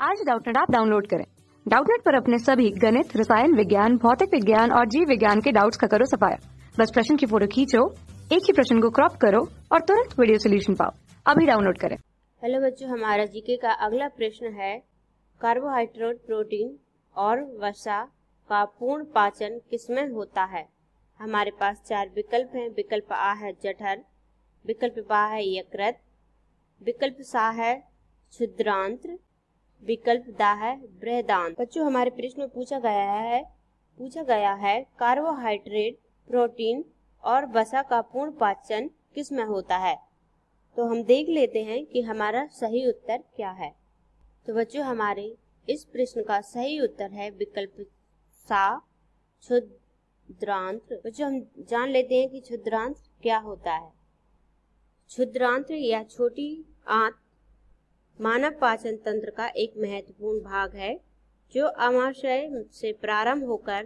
आज Doubtnet app download करें। Doubtnet पर अपने सभी गणित, रसायन विज्ञान, भौतिक विज्ञान और जीव विज्ञान के डाउट्स का करो सफाया। बस प्रश्न की फोटो खींचो, एक ही प्रश्न को क्रॉप करो और तुरंत वीडियो सोल्यूशन पाओ। अभी डाउनलोड करें। हेलो बच्चों, हमारा जीके का अगला प्रश्न है कार्बोहाइड्रेट, प्रोटीन और वसा का पूर्ण पाचन किसमें होता है। हमारे पास 4 विकल्प हैं। विकल्प आ है जठर, विकल्प बा है यकृत, विकल्प सा है क्षुद्रांत्र, विकल्प दा है बृहदांत्र। बच्चों, हमारे प्रश्न में पूछा गया है कार्बोहाइड्रेट, प्रोटीन और वसा का पूर्ण पाचन किस में होता है। तो हम देख लेते हैं कि हमारा सही उत्तर क्या है। तो बच्चों, हमारे इस प्रश्न का सही उत्तर है विकल्प सा क्षुद्रांत्र। बच्चों, हम जान लेते हैं कि क्षुद्रांत्र क्या होता है। क्षुद्रांत्र या छोटी आंत मानव पाचन तंत्र का एक महत्वपूर्ण भाग है जो आमाशय से प्रारंभ होकर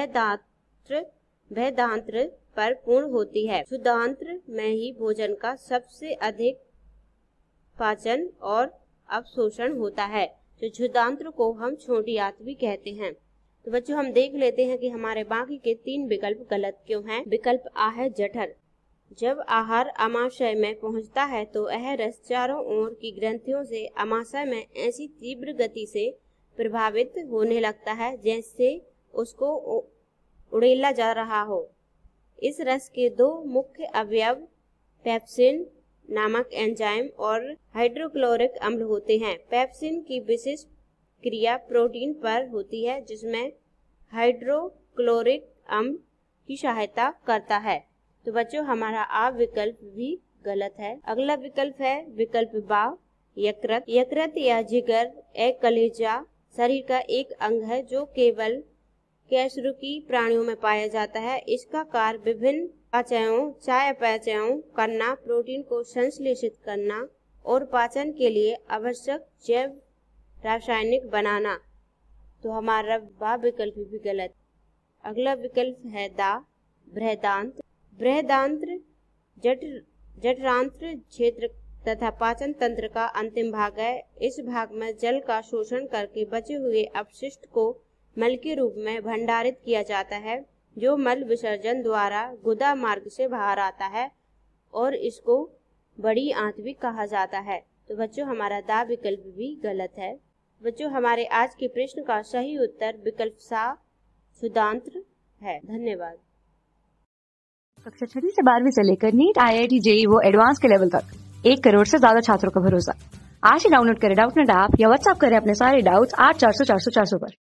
बृहदांत्र पर पूर्ण होती है। क्षुद्रांत्र में ही भोजन का सबसे अधिक पाचन और अवशोषण होता है। तो क्षुद्रांत्र को हम छोटी आंत भी कहते हैं। तो बच्चों, हम देख लेते हैं कि हमारे बाकी के 3 विकल्प गलत क्यों हैं। विकल्प आ है जठर। जब आहार आमाशय में पहुंचता है तो यह रस चारों ओर की ग्रंथियों से आमाशय में ऐसी तीव्र गति से प्रभावित होने लगता है जैसे उसको उड़ेला जा रहा हो। इस रस के 2 मुख्य अवयव पेप्सिन नामक एंजाइम और हाइड्रोक्लोरिक अम्ल होते हैं। पेप्सिन की विशेष क्रिया प्रोटीन पर होती है जिसमें हाइड्रोक्लोरिक अम्ल की सहायता करता है। तो बच्चों, हमारा आ विकल्प भी गलत है। अगला विकल्प है विकल्प बा यकृत। यकृत या जिगर एक कलेजा शरीर का एक अंग है जो केवल कशेरुकी प्राणियों में पाया जाता है। इसका कार्य विभिन्न चयापचयों करना, प्रोटीन को संश्लेषित करना और पाचन के लिए आवश्यक जैव रासायनिक बनाना। तो हमारा बा विकल्प भी गलत। अगला विकल्प है दा बृहदांत्र। बृहदांत्र जठरांत्र क्षेत्र तथा पाचन तंत्र का अंतिम भाग है। इस भाग में जल का शोषण करके बचे हुए अपशिष्ट को मल के रूप में भंडारित किया जाता है जो मल विसर्जन द्वारा गुदा मार्ग से बाहर आता है और इसको बड़ी आंत भी कहा जाता है। तो बच्चों, हमारा दा विकल्प भी गलत है। बच्चों, हमारे आज के प्रश्न का सही उत्तर विकल्प सा क्षुद्रांत्र है। धन्यवाद। कक्षा 6 से 12वीं से लेकर नीट, IIT, JEE वो एडवांस के लेवल तक 1 करोड़ से ज्यादा छात्रों का भरोसा। आज ही डाउनलोड करें डाउटनेट ऐप या व्हाट्सएप करें अपने सारे डाउट्स 8400 400 400 पर।